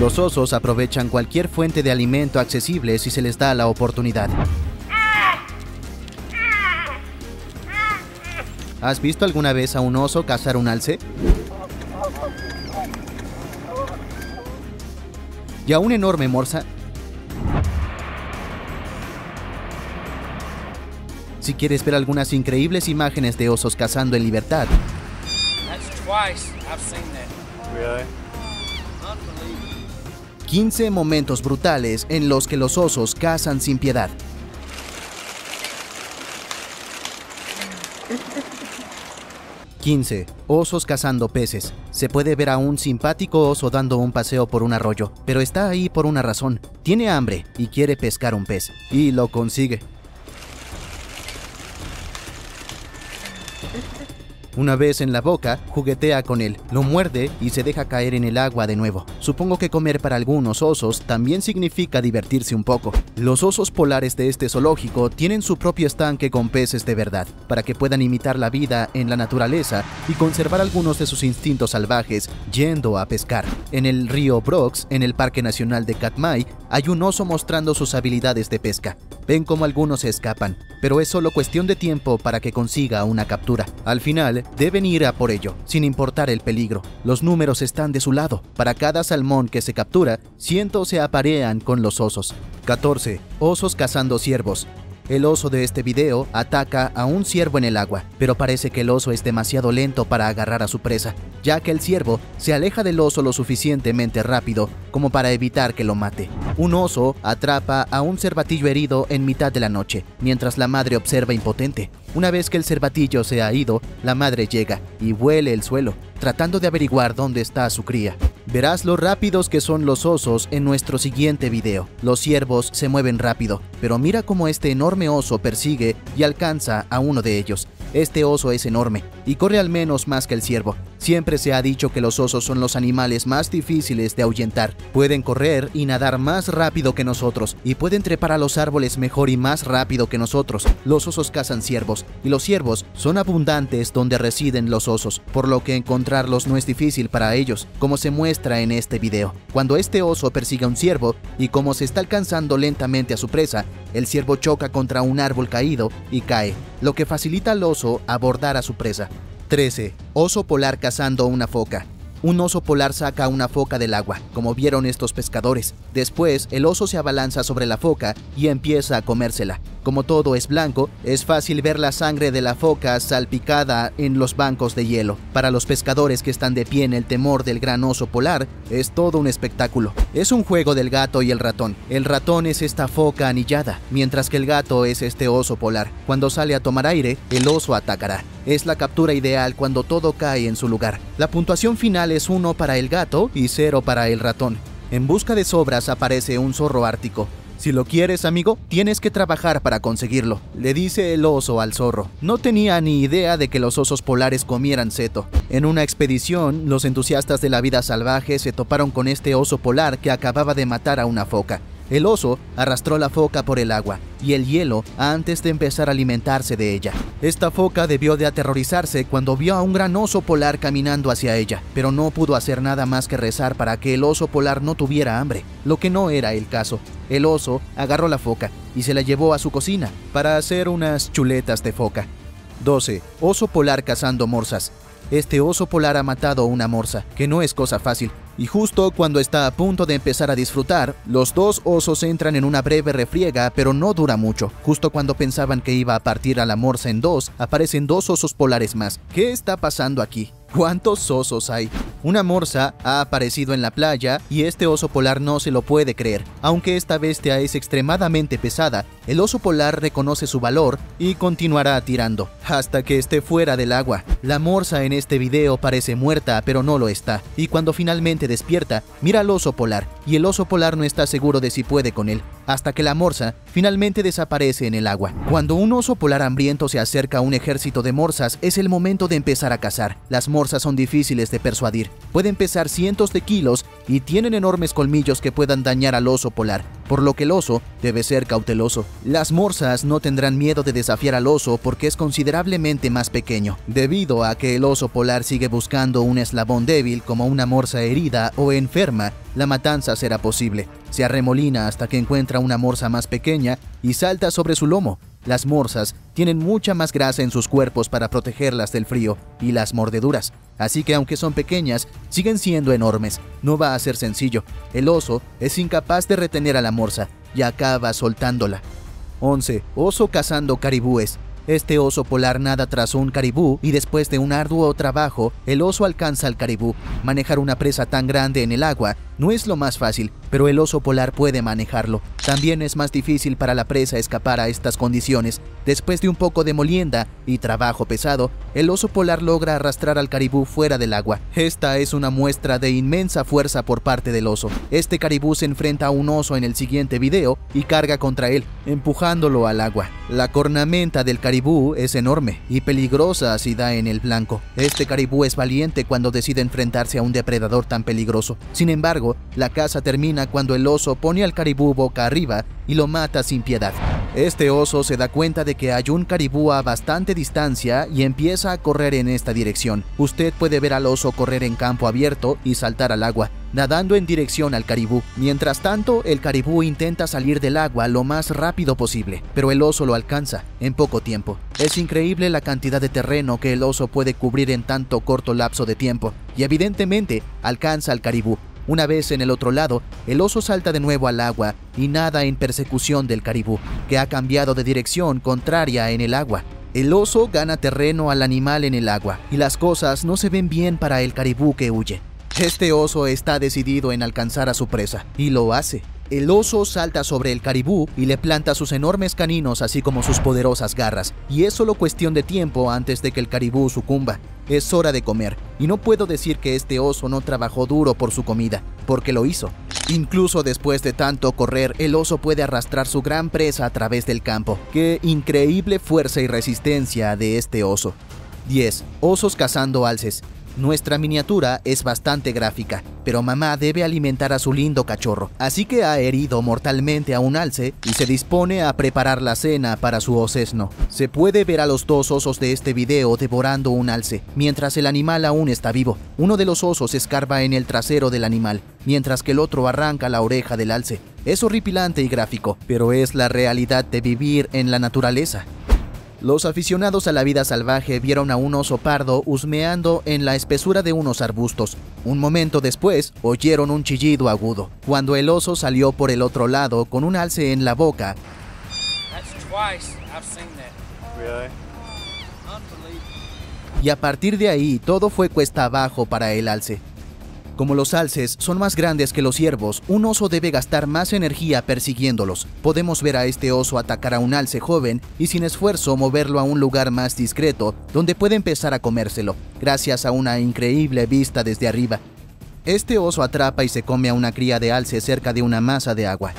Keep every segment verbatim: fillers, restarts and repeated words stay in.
Los osos aprovechan cualquier fuente de alimento accesible si se les da la oportunidad. ¿Has visto alguna vez a un oso cazar un alce? ¿Y a una enorme morsa? Si quieres ver algunas increíbles imágenes de osos cazando en libertad, quince momentos brutales en los que los osos cazan sin piedad. quince. Osos cazando peces. Se puede ver a un simpático oso dando un paseo por un arroyo, pero está ahí por una razón. Tiene hambre y quiere pescar un pez. Y lo consigue. Una vez en la boca, juguetea con él, lo muerde y se deja caer en el agua de nuevo. Supongo que comer para algunos osos también significa divertirse un poco. Los osos polares de este zoológico tienen su propio estanque con peces de verdad, para que puedan imitar la vida en la naturaleza y conservar algunos de sus instintos salvajes yendo a pescar. En el río Brox, en el Parque Nacional de Katmai, hay un oso mostrando sus habilidades de pesca. Ven cómo algunos se escapan, pero es solo cuestión de tiempo para que consiga una captura. Al final, deben ir a por ello, sin importar el peligro. Los números están de su lado. Para cada salmón que se captura, cientos se aparean con los osos. catorce. Osos cazando ciervos. El oso de este video ataca a un ciervo en el agua, pero parece que el oso es demasiado lento para agarrar a su presa, ya que el ciervo se aleja del oso lo suficientemente rápido como para evitar que lo mate. Un oso atrapa a un cervatillo herido en mitad de la noche, mientras la madre observa impotente. Una vez que el cervatillo se ha ido, la madre llega y huele el suelo, tratando de averiguar dónde está su cría. Verás lo rápidos que son los osos en nuestro siguiente video. Los ciervos se mueven rápido, pero mira cómo este enorme oso persigue y alcanza a uno de ellos. Este oso es enorme y corre al menos más que el ciervo. Siempre se ha dicho que los osos son los animales más difíciles de ahuyentar. Pueden correr y nadar más rápido que nosotros y pueden trepar a los árboles mejor y más rápido que nosotros. Los osos cazan ciervos y los ciervos son abundantes donde residen los osos, por lo que encontrarlos no es difícil para ellos, como se muestra en este video. Cuando este oso persigue a un ciervo y como se está alcanzando lentamente a su presa, el ciervo choca contra un árbol caído y cae, lo que facilita al oso abordar a su presa. trece. Oso polar cazando una foca. Un oso polar saca a una foca del agua, como vieron estos pescadores. Después, el oso se abalanza sobre la foca y empieza a comérsela. Como todo es blanco, es fácil ver la sangre de la foca salpicada en los bancos de hielo. Para los pescadores que están de pie en el temor del gran oso polar, es todo un espectáculo. Es un juego del gato y el ratón. El ratón es esta foca anillada, mientras que el gato es este oso polar. Cuando sale a tomar aire, el oso atacará. Es la captura ideal cuando todo cae en su lugar. La puntuación final es uno para el gato y cero para el ratón. En busca de sobras aparece un zorro ártico. Si lo quieres, amigo, tienes que trabajar para conseguirlo, le dice el oso al zorro. No tenía ni idea de que los osos polares comieran seto. En una expedición, los entusiastas de la vida salvaje se toparon con este oso polar que acababa de matar a una foca. El oso arrastró la foca por el agua y el hielo antes de empezar a alimentarse de ella. Esta foca debió de aterrorizarse cuando vio a un gran oso polar caminando hacia ella, pero no pudo hacer nada más que rezar para que el oso polar no tuviera hambre, lo que no era el caso. El oso agarró la foca y se la llevó a su cocina para hacer unas chuletas de foca. doce. Oso polar cazando morsas. Este oso polar ha matado una morsa, que no es cosa fácil. Y justo cuando está a punto de empezar a disfrutar, los dos osos entran en una breve refriega, pero no dura mucho. Justo cuando pensaban que iba a partir a la morsa en dos, aparecen dos osos polares más. ¿Qué está pasando aquí? ¿Cuántos osos hay? Una morsa ha aparecido en la playa y este oso polar no se lo puede creer. Aunque esta bestia es extremadamente pesada, el oso polar reconoce su valor y continuará tirando hasta que esté fuera del agua. La morsa en este video parece muerta, pero no lo está. Y cuando finalmente despierta, mira al oso polar y el oso polar no está seguro de si puede con él, hasta que la morsa finalmente desaparece en el agua. Cuando un oso polar hambriento se acerca a un ejército de morsas, es el momento de empezar a cazar. Las morsas son difíciles de persuadir. Pueden pesar cientos de kilos y tienen enormes colmillos que puedan dañar al oso polar, por lo que el oso debe ser cauteloso. Las morsas no tendrán miedo de desafiar al oso porque es considerablemente más pequeño, debido a que el oso polar sigue buscando un eslabón débil como una morsa herida o enferma. La matanza será posible. Se arremolina hasta que encuentra una morsa más pequeña y salta sobre su lomo. Las morsas tienen mucha más grasa en sus cuerpos para protegerlas del frío y las mordeduras, así que aunque son pequeñas, siguen siendo enormes. No va a ser sencillo. El oso es incapaz de retener a la morsa y acaba soltándola. once. Oso cazando caribúes. Este oso polar nada tras un caribú y después de un arduo trabajo, el oso alcanza al caribú. Manejar una presa tan grande en el agua no es lo más fácil, pero el oso polar puede manejarlo. También es más difícil para la presa escapar a estas condiciones. Después de un poco de molienda y trabajo pesado, el oso polar logra arrastrar al caribú fuera del agua. Esta es una muestra de inmensa fuerza por parte del oso. Este caribú se enfrenta a un oso en el siguiente video y carga contra él, empujándolo al agua. La cornamenta del caribú es enorme y peligrosa si da en el blanco. Este caribú es valiente cuando decide enfrentarse a un depredador tan peligroso. Sin embargo, la caza termina cuando el oso pone al caribú boca arriba y lo mata sin piedad. Este oso se da cuenta de que hay un caribú a bastante distancia y empieza a correr en esta dirección. Usted puede ver al oso correr en campo abierto y saltar al agua, nadando en dirección al caribú. Mientras tanto, el caribú intenta salir del agua lo más rápido posible, pero el oso lo alcanza en poco tiempo. Es increíble la cantidad de terreno que el oso puede cubrir en tanto corto lapso de tiempo, y evidentemente alcanza al caribú. Una vez en el otro lado, el oso salta de nuevo al agua y nada en persecución del caribú, que ha cambiado de dirección contraria en el agua. El oso gana terreno al animal en el agua, y las cosas no se ven bien para el caribú que huye. Este oso está decidido en alcanzar a su presa, y lo hace. El oso salta sobre el caribú y le planta sus enormes caninos así como sus poderosas garras, y es solo cuestión de tiempo antes de que el caribú sucumba. Es hora de comer, y no puedo decir que este oso no trabajó duro por su comida, porque lo hizo. Incluso después de tanto correr, el oso puede arrastrar su gran presa a través del campo. ¡Qué increíble fuerza y resistencia de este oso! diez. Osos cazando alces. Nuestra miniatura es bastante gráfica, pero mamá debe alimentar a su lindo cachorro, así que ha herido mortalmente a un alce y se dispone a preparar la cena para su osesno. Se puede ver a los dos osos de este video devorando un alce, mientras el animal aún está vivo. Uno de los osos escarba en el trasero del animal, mientras que el otro arranca la oreja del alce. Es horripilante y gráfico, pero es la realidad de vivir en la naturaleza. Los aficionados a la vida salvaje vieron a un oso pardo husmeando en la espesura de unos arbustos. Un momento después, oyeron un chillido agudo, cuando el oso salió por el otro lado con un alce en la boca. Y a partir de ahí, todo fue cuesta abajo para el alce. Como los alces son más grandes que los ciervos, un oso debe gastar más energía persiguiéndolos. Podemos ver a este oso atacar a un alce joven y sin esfuerzo moverlo a un lugar más discreto, donde puede empezar a comérselo, gracias a una increíble vista desde arriba. Este oso atrapa y se come a una cría de alce cerca de una masa de agua.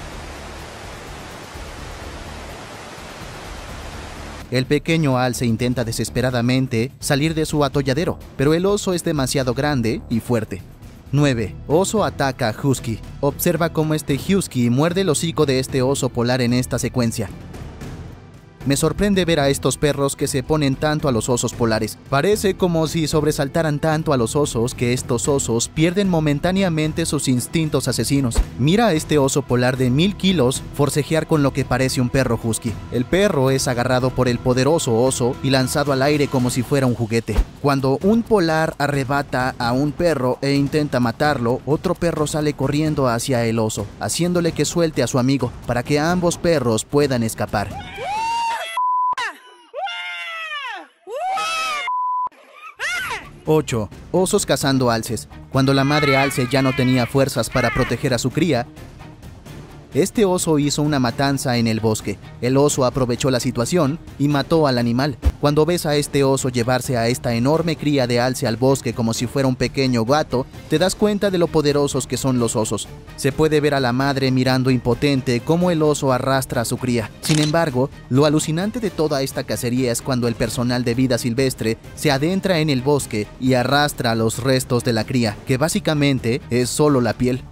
El pequeño alce intenta desesperadamente salir de su atolladero, pero el oso es demasiado grande y fuerte. nueve. Oso ataca a husky. Observa cómo este husky muerde el hocico de este oso polar en esta secuencia. Me sorprende ver a estos perros que se ponen tanto a los osos polares. Parece como si sobresaltaran tanto a los osos que estos osos pierden momentáneamente sus instintos asesinos. Mira a este oso polar de mil kilos forcejear con lo que parece un perro husky. El perro es agarrado por el poderoso oso y lanzado al aire como si fuera un juguete. Cuando un polar arrebata a un perro e intenta matarlo, otro perro sale corriendo hacia el oso, haciéndole que suelte a su amigo para que ambos perros puedan escapar. ocho. Osos cazando alces. Cuando la madre alce ya no tenía fuerzas para proteger a su cría, este oso hizo una matanza en el bosque. El oso aprovechó la situación y mató al animal. Cuando ves a este oso llevarse a esta enorme cría de alce al bosque como si fuera un pequeño gato, te das cuenta de lo poderosos que son los osos. Se puede ver a la madre mirando impotente cómo el oso arrastra a su cría. Sin embargo, lo alucinante de toda esta cacería es cuando el personal de vida silvestre se adentra en el bosque y arrastra los restos de la cría, que básicamente es solo la piel.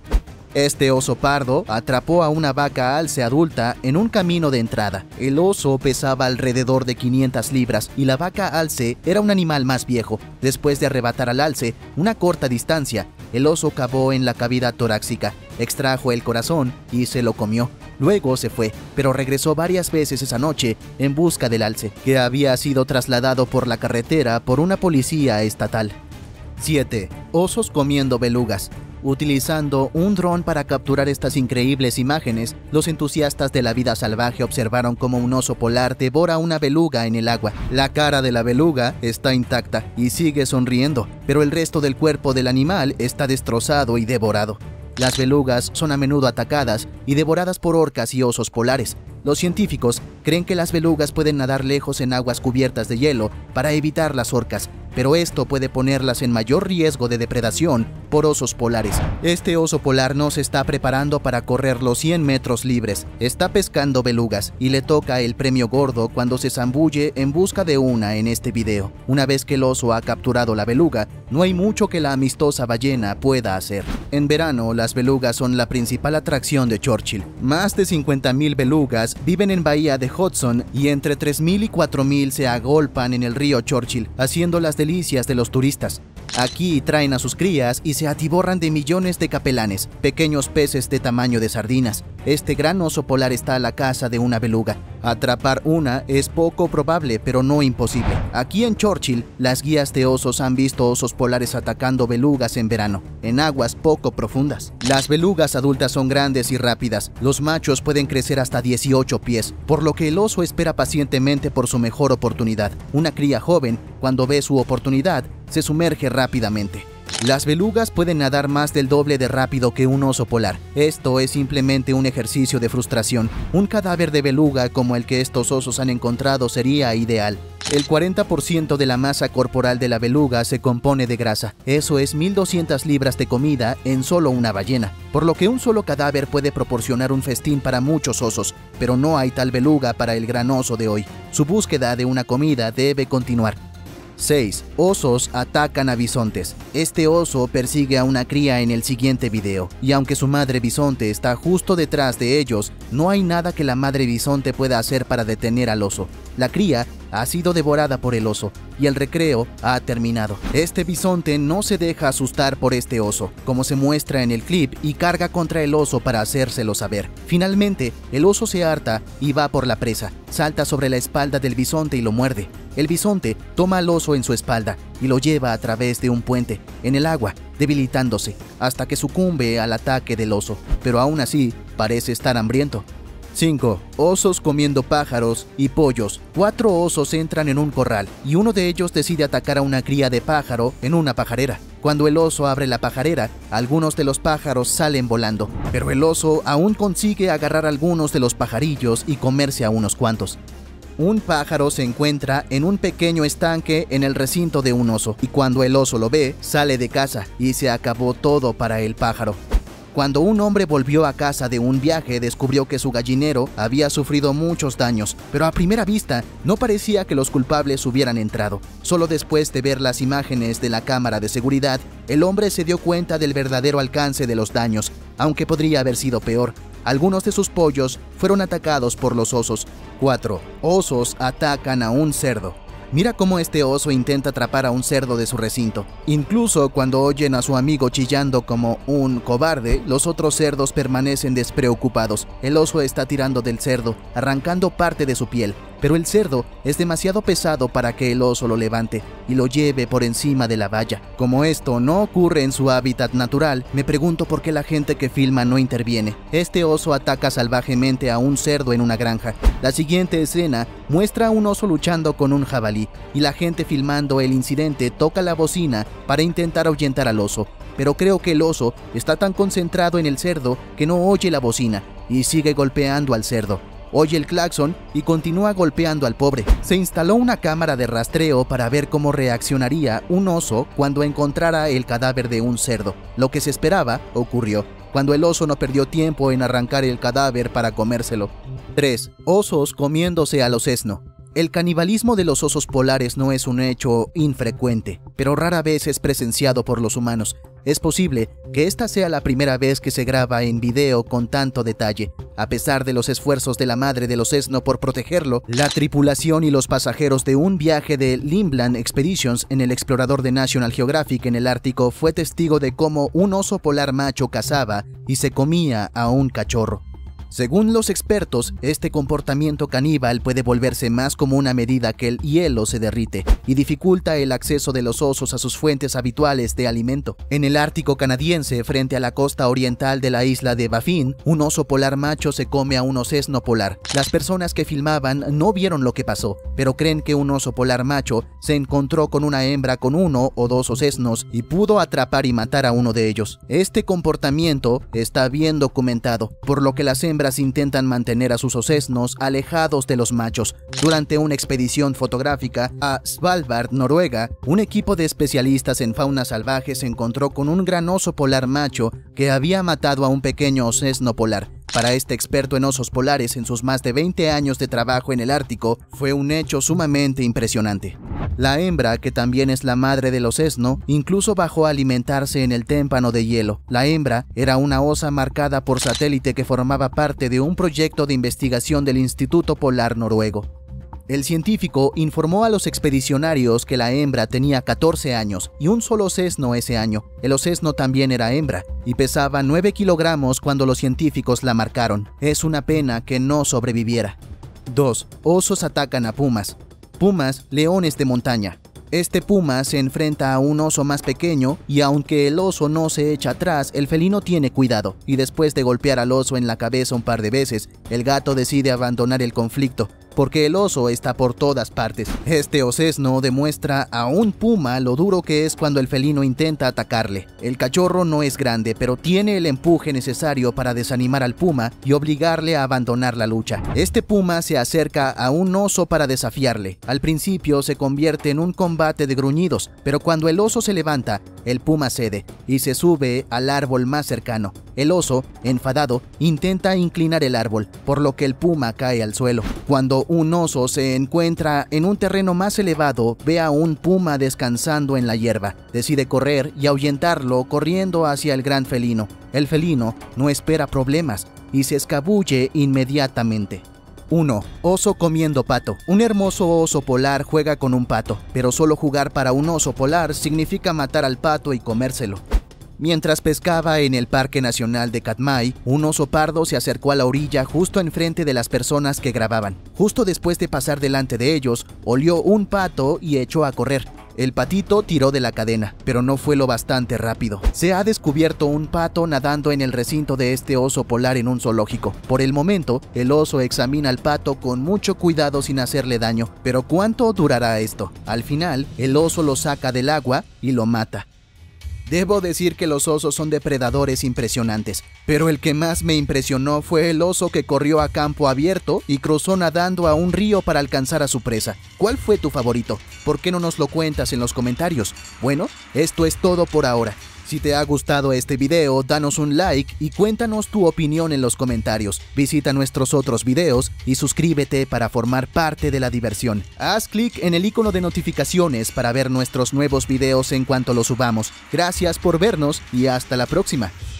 Este oso pardo atrapó a una vaca alce adulta en un camino de entrada. El oso pesaba alrededor de quinientas libras y la vaca alce era un animal más viejo. Después de arrebatar al alce una corta distancia, el oso cavó en la cavidad torácica, extrajo el corazón y se lo comió. Luego se fue, pero regresó varias veces esa noche en busca del alce, que había sido trasladado por la carretera por una policía estatal. siete. Osos comiendo belugas. Utilizando un dron para capturar estas increíbles imágenes, los entusiastas de la vida salvaje observaron cómo un oso polar devora una beluga en el agua. La cara de la beluga está intacta y sigue sonriendo, pero el resto del cuerpo del animal está destrozado y devorado. Las belugas son a menudo atacadas y devoradas por orcas y osos polares. Los científicos creen que las belugas pueden nadar lejos en aguas cubiertas de hielo para evitar las orcas, pero esto puede ponerlas en mayor riesgo de depredación por osos polares. Este oso polar no se está preparando para correr los cien metros libres, está pescando belugas y le toca el premio gordo cuando se zambulle en busca de una en este video. Una vez que el oso ha capturado la beluga, no hay mucho que la amistosa ballena pueda hacer. En verano, las belugas son la principal atracción de Churchill. Más de cincuenta mil belugas viven en Bahía de Hudson y entre tres mil y cuatro mil se agolpan en el río Churchill, haciendo las delicias de los turistas. Aquí traen a sus crías y se atiborran de millones de capelanes, pequeños peces de tamaño de sardinas. Este gran oso polar está a la caza de una beluga. Atrapar una es poco probable, pero no imposible. Aquí en Churchill, las guías de osos han visto osos polares atacando belugas en verano, en aguas poco profundas. Las belugas adultas son grandes y rápidas. Los machos pueden crecer hasta dieciocho pies, por lo que el oso espera pacientemente por su mejor oportunidad. Una cría joven, cuando ve su oportunidad, se sumerge rápidamente. Las belugas pueden nadar más del doble de rápido que un oso polar. Esto es simplemente un ejercicio de frustración. Un cadáver de beluga como el que estos osos han encontrado sería ideal. El cuarenta por ciento de la masa corporal de la beluga se compone de grasa. Eso es mil doscientas libras de comida en solo una ballena. Por lo que un solo cadáver puede proporcionar un festín para muchos osos, pero no hay tal beluga para el gran oso de hoy. Su búsqueda de una comida debe continuar. seis. Osos atacan a bisontes. Este oso persigue a una cría en el siguiente video, y aunque su madre bisonte está justo detrás de ellos, no hay nada que la madre bisonte pueda hacer para detener al oso. La cría ha sido devorada por el oso, y el recreo ha terminado. Este bisonte no se deja asustar por este oso, como se muestra en el clip, y carga contra el oso para hacérselo saber. Finalmente, el oso se harta y va por la presa, salta sobre la espalda del bisonte y lo muerde. El bisonte toma al oso en su espalda y lo lleva a través de un puente, en el agua, debilitándose, hasta que sucumbe al ataque del oso, pero aún así parece estar hambriento. cinco. Osos comiendo pájaros y pollos. Cuatro osos entran en un corral y uno de ellos decide atacar a una cría de pájaro en una pajarera. Cuando el oso abre la pajarera, algunos de los pájaros salen volando, pero el oso aún consigue agarrar algunos de los pajarillos y comerse a unos cuantos. Un pájaro se encuentra en un pequeño estanque en el recinto de un oso, y cuando el oso lo ve, sale de casa y se acabó todo para el pájaro. Cuando un hombre volvió a casa de un viaje, descubrió que su gallinero había sufrido muchos daños, pero a primera vista no parecía que los culpables hubieran entrado. Solo después de ver las imágenes de la cámara de seguridad, el hombre se dio cuenta del verdadero alcance de los daños, aunque podría haber sido peor. Algunos de sus pollos fueron atacados por los osos. cuatro. Osos atacan a un cerdo. Mira cómo este oso intenta atrapar a un cerdo de su recinto. Incluso cuando oyen a su amigo chillando como un cobarde, los otros cerdos permanecen despreocupados. El oso está tirando del cerdo, arrancando parte de su piel, pero el cerdo es demasiado pesado para que el oso lo levante y lo lleve por encima de la valla. Como esto no ocurre en su hábitat natural, me pregunto por qué la gente que filma no interviene. Este oso ataca salvajemente a un cerdo en una granja. La siguiente escena muestra a un oso luchando con un jabalí, y la gente filmando el incidente toca la bocina para intentar ahuyentar al oso. Pero creo que el oso está tan concentrado en el cerdo que no oye la bocina y sigue golpeando al cerdo. Oye el claxon y continúa golpeando al pobre. Se instaló una cámara de rastreo para ver cómo reaccionaría un oso cuando encontrara el cadáver de un cerdo. Lo que se esperaba ocurrió, cuando el oso no perdió tiempo en arrancar el cadáver para comérselo. tres. Osos comiéndose a los esno. El canibalismo de los osos polares no es un hecho infrecuente, pero rara vez es presenciado por los humanos. Es posible que esta sea la primera vez que se graba en video con tanto detalle. A pesar de los esfuerzos de la madre del osesno por protegerlo, la tripulación y los pasajeros de un viaje de Limland Expeditions en el explorador de National Geographic en el Ártico fue testigo de cómo un oso polar macho cazaba y se comía a un cachorro. Según los expertos, este comportamiento caníbal puede volverse más común a medida que el hielo se derrite y dificulta el acceso de los osos a sus fuentes habituales de alimento. En el Ártico canadiense, frente a la costa oriental de la isla de Baffin, un oso polar macho se come a un osesno polar. Las personas que filmaban no vieron lo que pasó, pero creen que un oso polar macho se encontró con una hembra con uno o dos osesnos y pudo atrapar y matar a uno de ellos. Este comportamiento está bien documentado, por lo que las hembras intentan mantener a sus osesnos alejados de los machos. Durante una expedición fotográfica a Svalbard, Noruega, un equipo de especialistas en fauna salvaje se encontró con un gran oso polar macho que había matado a un pequeño osesno polar. Para este experto en osos polares, en sus más de veinte años de trabajo en el Ártico, fue un hecho sumamente impresionante. La hembra, que también es la madre del osesno, incluso bajó a alimentarse en el témpano de hielo. La hembra era una osa marcada por satélite que formaba parte de un proyecto de investigación del Instituto Polar Noruego. El científico informó a los expedicionarios que la hembra tenía catorce años y un solo osesno ese año. El osesno también era hembra y pesaba nueve kilogramos cuando los científicos la marcaron. Es una pena que no sobreviviera. dos. Osos atacan a pumas. Pumas, leones de montaña. Este puma se enfrenta a un oso más pequeño y aunque el oso no se echa atrás, el felino tiene cuidado y después de golpear al oso en la cabeza un par de veces, el gato decide abandonar el conflicto, porque el oso está por todas partes. Este osesno demuestra a un puma lo duro que es cuando el felino intenta atacarle. El cachorro no es grande, pero tiene el empuje necesario para desanimar al puma y obligarle a abandonar la lucha. Este puma se acerca a un oso para desafiarle. Al principio se convierte en un combate de gruñidos, pero cuando el oso se levanta, el puma cede y se sube al árbol más cercano. El oso, enfadado, intenta inclinar el árbol, por lo que el puma cae al suelo. Cuando un oso se encuentra en un terreno más elevado, ve a un puma descansando en la hierba. Decide correr y ahuyentarlo corriendo hacia el gran felino. El felino no espera problemas y se escabulle inmediatamente. uno. Oso comiendo pato. Un hermoso oso polar juega con un pato, pero solo jugar para un oso polar significa matar al pato y comérselo. Mientras pescaba en el Parque Nacional de Katmai, un oso pardo se acercó a la orilla justo enfrente de las personas que grababan. Justo después de pasar delante de ellos, olió un pato y echó a correr. El patito tiró de la cadena, pero no fue lo bastante rápido. Se ha descubierto un pato nadando en el recinto de este oso polar en un zoológico. Por el momento, el oso examina al pato con mucho cuidado sin hacerle daño. Pero ¿cuánto durará esto? Al final, el oso lo saca del agua y lo mata. Debo decir que los osos son depredadores impresionantes, pero el que más me impresionó fue el oso que corrió a campo abierto y cruzó nadando a un río para alcanzar a su presa. ¿Cuál fue tu favorito? ¿Por qué no nos lo cuentas en los comentarios? Bueno, esto es todo por ahora. Si te ha gustado este video, danos un like y cuéntanos tu opinión en los comentarios. Visita nuestros otros videos y suscríbete para formar parte de la diversión. Haz clic en el icono de notificaciones para ver nuestros nuevos videos en cuanto los subamos. Gracias por vernos y hasta la próxima.